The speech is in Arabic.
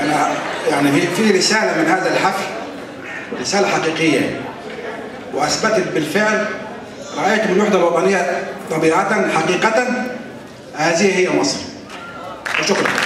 يعني في رسالة من هذا الحفل، رسالة حقيقية وأثبتت بالفعل، رأيتم الوحدة الوطنية طبيعة حقيقة، هذه هي مصر. وشكرا.